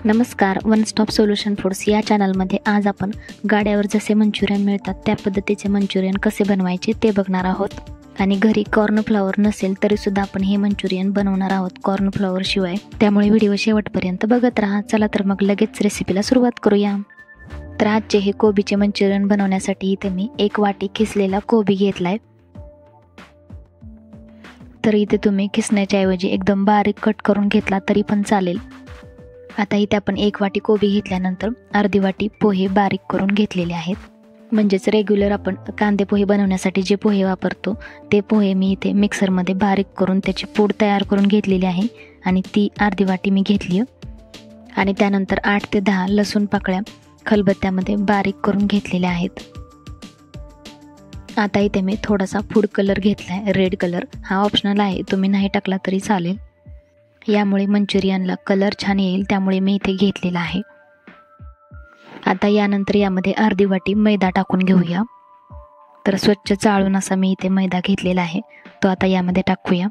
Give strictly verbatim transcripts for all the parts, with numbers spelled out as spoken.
नमस्कार, one stop solution foods या चॅनलमध्ये आज आपण गाड्यावर जसे मंचुरियन मिळतात त्या पद्धतीचे मंचुरियन कसे बनवायचे ते बघणार आहोत। आणि घरी कॉर्नफ्लॉवर नसेल तरीसुद्धा आपण हे मंचुरियन बनवणार आहोत कॉर्नफ्लॉवर शिवाय, त्यामुळे व्हिडिओ शेवटपर्यंत बघत राहा। चला तर मग लगेच रेसिपीला सुरुवात करूया। तर आजचे हे कोबीचे मंचुरियन बनवण्यासाठी इथे मी एक वाटी किसलेला कोबी घेतलाय। तर इथे तुम्ही किसण्याच्या ऐवजी एकदम बारीक कट करून घेतला तरी पण चालेल। आता इथे आपण एक वाटी कोबी घेतल्यानंतर अर्धी वाटी पोहे बारीक करून घेतलेले आहेत। म्हणजेच रेग्युलर आपण कांदे पोहे बनवण्यासाठी जे पोहे वापरतो ते पोहे मी इथे मिक्सरमध्ये बारीक करून त्याची पूड तयार करून घेतलेली आहे आणि ती अर्धी वाटी मी घेतली आहे। आणि त्यानंतर आठ ते दहा लसूण पाकळ्या खलबत्त्यामध्ये बारीक करून घेतलेल्या आहेत। आता इथे मी थोडासा फूड कलर घेतलाय, रेड कलर। हा ऑप्शनल आहे, तुम्ही नाही टाकला तरी चालेल, यामुळे मंचुरियनला कलर छान येईल, त्यामुळे मी इथे घेतलेला आहे। आता यानंतर यामध्ये अर्धी वाटी मैदा टाकून घेऊया। तर स्वच्छ चाळून असा मी इथे मैदा घेतलेला आहे, तो आता यामध्ये टाकूया।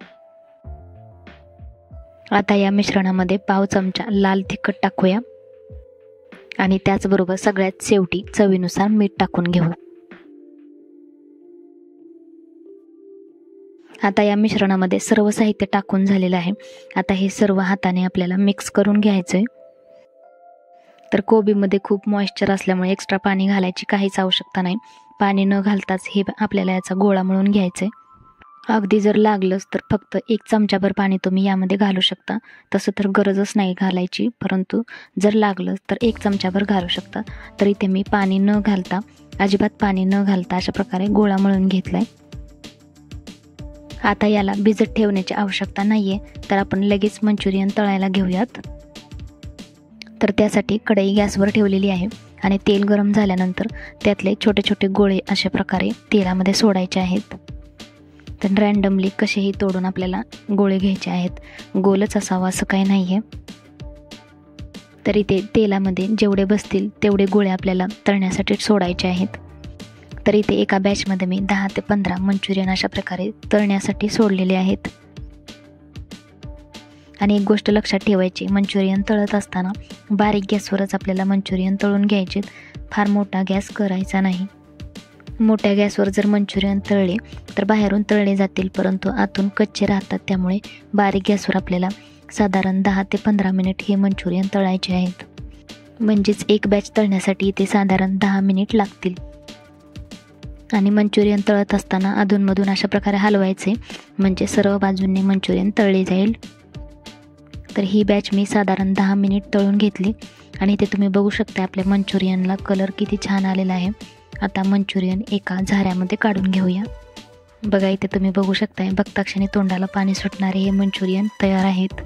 आता या मिश्रणामध्ये पाव चमचा लाल तिखट टाकूया आणि त्याचबरोबर सगळ्यात शेवटी चवीनुसार मीठ टाकून घेऊ। आता या मिश्रणामध्ये सर्व साहित्य टाकून झालेलं आहे। आता हे सर्व हाताने आपल्याला मिक्स करून घ्यायचं आहे। तर कोबीमध्ये खूप मॉइश्चर असल्यामुळे एक्स्ट्रा पाणी घालायची काहीच आवश्यकता नाही। पाणी न घालताच हे आपल्याला याचा गोळा मळून घ्यायचं आहे। अगदी जर लागलंच तर फक्त एक चमचाभर पाणी तुम्ही यामध्ये घालू शकता, तसं तर गरजच नाही घालायची, परंतु जर लागलं तर एक चमचाभर घालू शकता। तर इथे मी पाणी न घालता, अजिबात पाणी न घालता अशा प्रकारे गोळा मळून घेतलाय। आता याला भिजत ठेवण्याची आवश्यकता नाहीये, तर आपण लगेच मंचुरियन तळायला घेऊयात। तर त्यासाठी कढई गॅसवर ठेवलेली आहे आणि तेल गरम झाल्यानंतर त्यातले छोटे छोटे गोळे अशा प्रकारे तेलामध्ये सोडायचे आहेत। तर रँडमली कसेही तोडून आपल्याला गोळे घ्यायचे आहेत, गोलच असावा असं काही नाहीये। तरी ते तेलामध्ये जेवढे बसतील तेवढे गोळे आपल्याला तळण्यासाठी सोडायचे आहेत। तर इथे एका बॅचमध्ये मी दहा ते पंधरा मंचुरियन अशा प्रकारे तळण्यासाठी सोडलेले आहेत। आणि एक गोष्ट लक्षात ठेवायची, मंचुरियन तळत असताना बारीक गॅसवरच आपल्याला मंचुरियन तळून घ्यायचे, फार मोठा गॅस करायचा नाही। मोठ्या गॅसवर जर मंचुरियन तळले तर बाहेरून तळले जातील परंतु आतून कच्चे राहतात, त्यामुळे बारीक गॅसवर आपल्याला साधारण दहा ते पंधरा मिनिट हे मंचुरियन तळायचे आहेत। म्हणजेच एक बॅच तळण्यासाठी इथे साधारण दहा मिनिट लागतील। आणि मंचुरियन तळत असताना अधूनमधून अशा प्रकारे हलवायचे, म्हणजे सर्व बाजूंनी मंचुरियन तळले जाईल। तर ही बॅच मी साधारण दहा मिनिट तळून घेतली आणि इथे तुम्ही बघू शकता आपल्या मंचुरियनला कलर किती छान आलेला आहे। आता मंचुरियन एका झाऱ्यामध्ये काढून घेऊया। बघा इथे तुम्ही बघू शकताय, बघता क्षणी तोंडाला पाणी सुटणारे हे मंचुरियन तयार आहेत।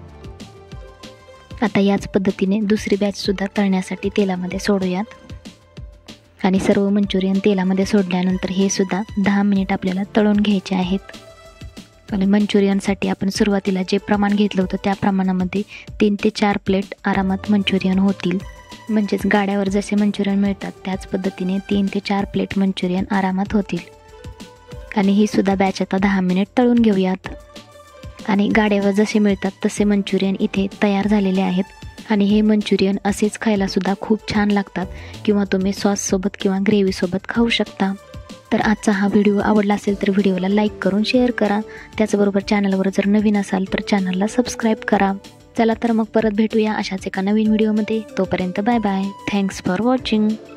आता याच पद्धतीने दुसरी बॅच सुद्धा तळण्यासाठी तेलामध्ये सोडूयात। आणि सर्व मंचुरियन तेलामध्ये सोडल्यानंतर हे सुद्धा दहा मिनिट आपल्याला तळून घ्यायचे आहेत। आणि मंचुरियनसाठी आपण सुरुवातीला जे प्रमाण घेतलं होतं त्या प्रमाणामध्ये तीन ते चार प्लेट आरामात मंचुरियन होतील। म्हणजेच गाड्यावर जसे मंचुरियन मिळतात त्याच पद्धतीने तीन ते चार प्लेट मंचुरियन आरामात होतील। आणि ही सुद्धा बॅच आता दहा मिनिट तळून घेऊयात। आणि गाड्यावर जसे मिळतात तसे मंचुरियन इथे तयार झालेले आहेत। आणि हे मंचुरियन असेच खायला सुद्धा खूप छान लागतात, किंवा तुम्ही सॉससोबत किंवा ग्रेव्हीसोबत खाऊ शकता। तर आजचा हा व्हिडिओ आवडला असेल तर व्हिडिओला लाईक करून शेअर करा। त्याचबरोबर चॅनलवर जर नवीन असाल तर चॅनलला सबस्क्राईब करा। चला तर मग परत भेटूया अशाच एका नवीन व्हिडिओमध्ये। तोपर्यंत bye bye, thanks for watching.